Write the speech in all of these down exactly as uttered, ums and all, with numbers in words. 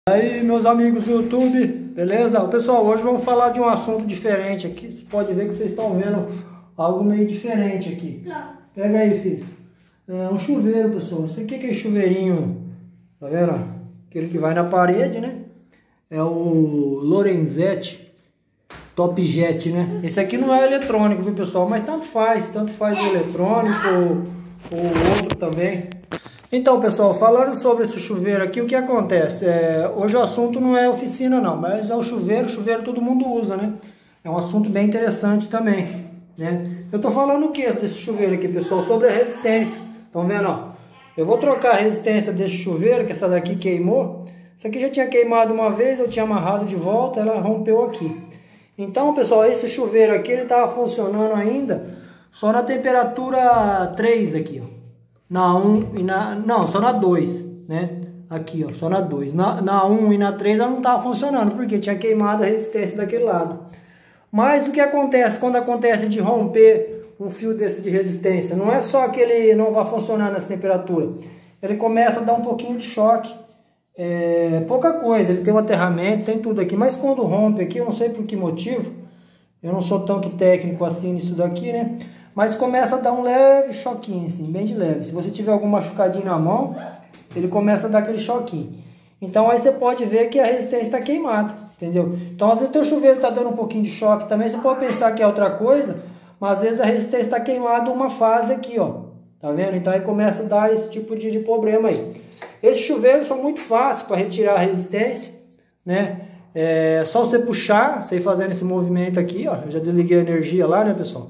Aí, meus amigos do YouTube, beleza? Pessoal, hoje vamos falar de um assunto diferente aqui. Você pode ver que vocês estão vendo algo meio diferente aqui. Pega aí, filho. É um chuveiro, pessoal. Isso aqui que é chuveirinho, tá vendo? Aquele que vai na parede, né? É o Lorenzetti Top Jet, né? Esse aqui não é eletrônico, viu, pessoal? Mas tanto faz, tanto faz o eletrônico ou o outro também. Então, pessoal, falando sobre esse chuveiro aqui, o que acontece? É, hoje o assunto não é oficina não, mas é o chuveiro, chuveiro todo mundo usa, né? É um assunto bem interessante também, né? Eu tô falando o que desse chuveiro aqui, pessoal? Sobre a resistência. Estão vendo, ó? Eu vou trocar a resistência desse chuveiro, que essa daqui queimou. Essa aqui já tinha queimado uma vez, eu tinha amarrado de volta, ela rompeu aqui. Então, pessoal, esse chuveiro aqui, ele tava funcionando ainda só na temperatura três aqui, ó. Na um e na... Não, só na dois, né? Aqui, ó, só na dois. Na, na um e na três ela não estava funcionando, porque tinha queimado a resistência daquele lado. Mas o que acontece quando acontece de romper um fio desse de resistência? Não é só que ele não vai funcionar nessa temperatura. Ele começa a dar um pouquinho de choque. É, pouca coisa, ele tem um aterramento, tem tudo aqui. Mas quando rompe aqui, eu não sei por que motivo. Eu não sou tanto técnico assim nisso daqui, né? Mas começa a dar um leve choquinho, assim, bem de leve. Se você tiver algum machucadinho na mão, ele começa a dar aquele choquinho. Então aí você pode ver que a resistência está queimada, entendeu? Então às vezes o teu chuveiro está dando um pouquinho de choque também, você pode pensar que é outra coisa, mas às vezes a resistência está queimada uma fase aqui, ó. Tá vendo? Então aí começa a dar esse tipo de, de problema aí. Esses chuveiros são muito fáceis para retirar a resistência, né? É só você puxar, você ir fazendo esse movimento aqui, ó. Eu já desliguei a energia lá, né, pessoal?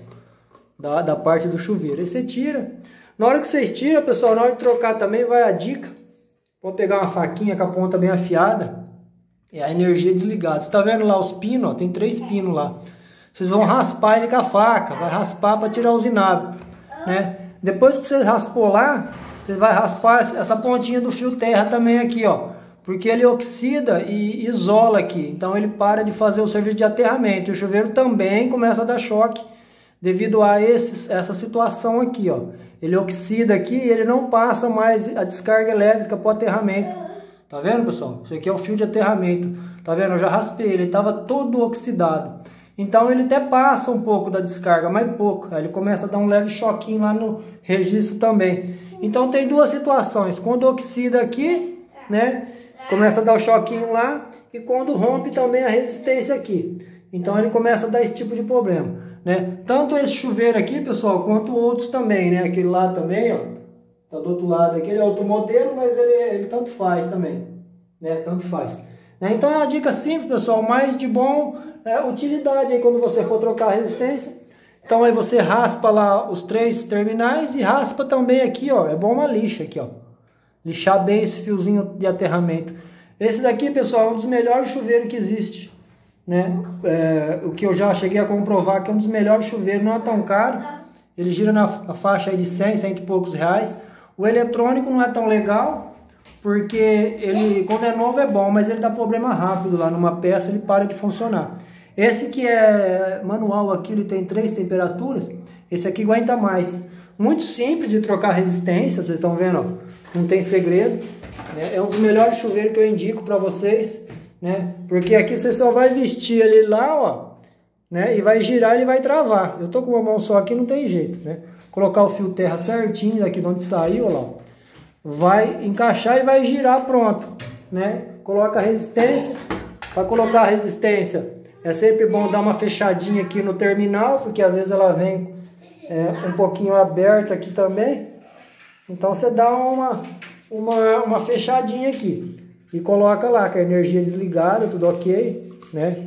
Da, da parte do chuveiro. Aí você tira. Na hora que vocês tiram, pessoal, na hora de trocar também vai a dica. Vou pegar uma faquinha com a ponta bem afiada. E a energia desligada. Você tá vendo lá os pinos? Ó, tem três pinos lá. Vocês vão raspar ele com a faca. Vai raspar para tirar os inabos, né? Depois que você raspou lá, você vai raspar essa pontinha do fio terra também aqui, ó. Porque ele oxida e isola aqui. Então ele para de fazer o serviço de aterramento. E o chuveiro também começa a dar choque devido a esse, essa situação aqui, ó. Ele oxida aqui e ele não passa mais a descarga elétrica para o aterramento. Tá vendo, pessoal? Isso aqui é o fio de aterramento. Tá vendo? Eu já raspei ele, ele estava todo oxidado. Então ele até passa um pouco da descarga, mas pouco. Aí ele começa a dar um leve choquinho lá no registro também. Então tem duas situações. Quando oxida aqui, né? Começa a dar o choquinho lá. E quando rompe também a resistência aqui. Então ele começa a dar esse tipo de problema. Né? Tanto esse chuveiro aqui, pessoal, quanto outros também, né? Aquele lá também, ó, tá do outro lado, aquele é outro modelo, mas ele, ele tanto faz também, né? Tanto faz. Né? Então é uma dica simples, pessoal, mais de bom é, utilidade aí quando você for trocar a resistência. Então aí você raspa lá os três terminais e raspa também aqui, ó, é bom uma lixa aqui, ó, lixar bem esse fiozinho de aterramento. Esse daqui, pessoal, é um dos melhores chuveiros que existe. Né? É, o que eu já cheguei a comprovar que é um dos melhores chuveiros, não é tão caro, ele gira na faixa aí de cem, cento e poucos reais. O eletrônico não é tão legal, porque ele, quando é novo é bom, mas ele dá problema rápido lá numa peça, ele para de funcionar. Esse que é manual aqui, ele tem três temperaturas, esse aqui aguenta mais. Muito simples de trocar resistência, vocês estão vendo, ó, não tem segredo, né? É um dos melhores chuveiros que eu indico para vocês. Né? Porque aqui você só vai vestir ele lá, ó, né? E vai girar, ele vai travar. Eu tô com uma mão só aqui, não tem jeito, né? Colocar o fio terra certinho daqui de onde saiu, ó lá, ó. Vai encaixar e vai girar, pronto, né? Coloca a resistência. Para colocar a resistência, é sempre bom dar uma fechadinha aqui no terminal, porque às vezes ela vem é, um pouquinho aberta aqui também. Então você dá uma, uma, uma fechadinha aqui. E coloca lá com a energia desligada, tudo ok, né?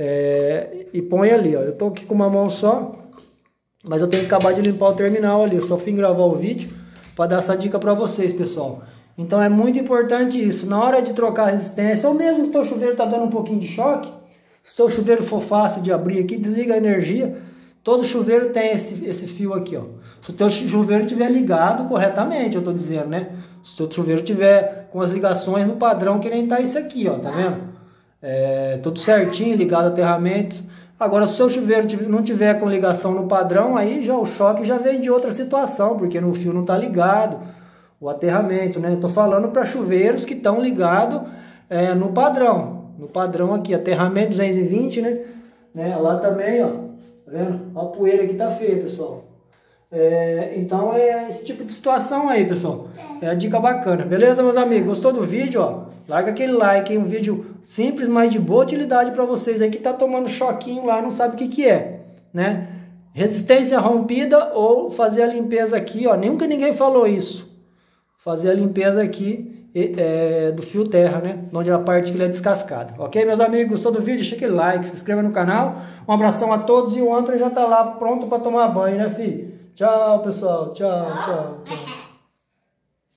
É, e põe ali, ó. Eu tô aqui com uma mão só, mas eu tenho que acabar de limpar o terminal ali. Eu só fui gravar o vídeo para dar essa dica para vocês, pessoal. Então é muito importante isso. Na hora de trocar a resistência, ou mesmo se o teu chuveiro tá dando um pouquinho de choque, se o seu chuveiro for fácil de abrir aqui, desliga a energia. Todo chuveiro tem esse, esse fio aqui, ó. Se o teu chuveiro estiver ligado corretamente, eu tô dizendo, né? Se o teu chuveiro tiver com as ligações no padrão, que nem tá isso aqui, ó, tá vendo? É, tudo certinho, ligado a aterramentos. Agora, se o seu chuveiro não tiver com ligação no padrão, aí já o choque já vem de outra situação, porque no fio não tá ligado, o aterramento, né? Eu tô falando para chuveiros que estão ligados é, no padrão. No padrão aqui, aterramento duzentos e vinte, né? né? Lá também, ó. Tá vendo? Ó, a poeira aqui tá feia, pessoal. É, então é esse tipo de situação aí, pessoal. É a dica bacana. Beleza, meus amigos? Gostou do vídeo, ó? Larga aquele like, hein? Um vídeo simples, mas de boa utilidade para vocês aí que tá tomando choquinho lá, não sabe o que que é, né? Resistência rompida ou fazer a limpeza aqui, ó. Nunca ninguém falou isso. Fazer a limpeza aqui é, do fio terra, né? Onde é a parte que ele é descascada. Ok, meus amigos? Gostou do vídeo? Deixa aquele like, se inscreva no canal. Um abração a todos e o Antônio já tá lá pronto para tomar banho, né, filho? Tchau, pessoal. Tchau, tchau, tchau.